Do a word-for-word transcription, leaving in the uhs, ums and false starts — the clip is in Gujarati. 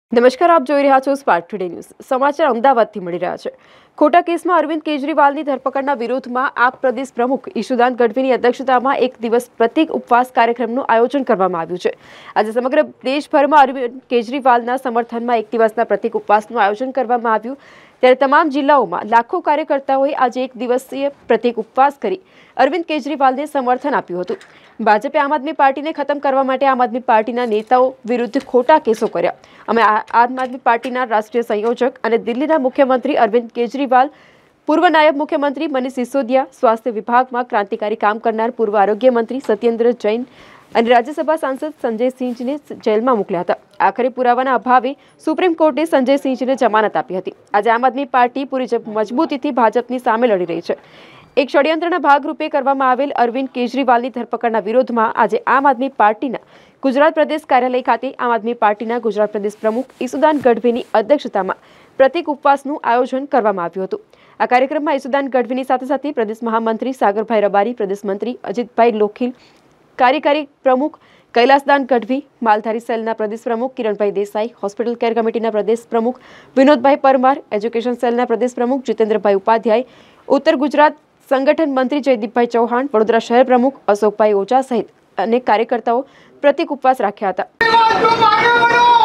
નમસ્કાર, આપ જોઈ રહ્યા છો સ્પાર્ક ટુડે ન્યૂઝ. સમાચાર અમદાવાદથી મળી રહ્યા છે. ખોટા કેસમાં અરવિંદ કેજરીવાલની ધરપકડના વિરોધમાં આપ પ્રદેશ પ્રમુખ ઈશુદાન ગઢવીની અધ્યક્ષતામાં એક દિવસ પ્રતિક ઉપવાસ કાર્યક્રમનું આયોજન કરવામાં આવ્યું છે. આજે સમગ્ર દેશભરમાં અરવિંદ કેજરીવાલના સમર્થનમાં એક દિવસના પ્રતિક ઉપવાસનું આયોજન કરવામાં આવ્યું. ત્યારે તમામ જિલ્લાઓમાં લાખો કાર્યકર્તાઓએ આજે એક દિવસીય પ્રતિક ઉપવાસ કરી અરવિંદ કેજરીવાલને સમર્થન આપ્યું હતું. ભાજપે આમ આદમી પાર્ટીને ખતમ કરવા માટે આમ આદમી પાર્ટીના નેતાઓ વિરુદ્ધ ખોટા કેસો કર્યા. અમે આમ આદમી પાર્ટીના રાષ્ટ્રીય સંયોજક અને દિલ્હીના મુખ્યમંત્રી અરવિંદ કેજરીવાલ, પૂર્વ નાયબ મુખ્યમંત્રી મનીષ સિસોદિયા, સ્વાસ્થ્ય વિભાગમાં ક્રાંતિકારી કામ કરનાર પૂર્વ આરોગ્ય મંત્રી સત્યેન્દ્ર જૈન અને રાજ્યસભા સાંસદ સંજયસિંહને જેલમાં મોકલ્યા હતા. આખરે પુરાવાના અભાવે સુપ્રીમ કોર્ટે સંજયસિંહને જમાનત આપી હતી. આજે આમ આદમી પાર્ટી પૂરી મજબૂતીથી ભાજપની સામે લડી રહી છે. એક ષડયંત્રના ભાગરૂપે કરવામાં આવેલ અરવિંદ કેજરીવાલની ધરપકડના વિરોધમાં આજે આમ આદમી પાર્ટીના ગુજરાત પ્રદેશ કાર્યાલય ખાતે આમ આદમી પાર્ટીના ગુજરાત પ્રદેશ પ્રમુખ ઈશુદાન ગઢવીની અધ્યક્ષતામાં પ્રતિક ઉપવાસનું આયોજન કરવામાં આવ્યું હતું. આ કાર્યક્રમમાં ઈશુદાન ગઢવીની સાથે સાથે પ્રદેશ મહામંત્રી સાગરભાઈ રબારી, પ્રદેશ મંત્રી અજીતભાઈ લોખીલ, કાર્યકારી પ્રમુખ કૈલાસદાન ગઢવી, માલધારી સેલના પ્રદેશ પ્રમુખ કિરણભાઈ દેસાઈ, હોસ્પિટલ કેર કમિટીના પ્રદેશ પ્રમુખ વિનોદભાઈ પરમાર, એજ્યુકેશન સેલના પ્રદેશ પ્રમુખ જીતેન્દ્રભાઈ ઉપાધ્યાય, ઉત્તર ગુજરાત સંગઠન મંત્રી જયદીપભાઈ ચૌહાણ, વડોદરા શહેર પ્રમુખ અશોકભાઈ ઓઝા સહિત અનેક કાર્યકર્તાઓ પ્રતિક ઉપવાસ રાખ્યા હતા.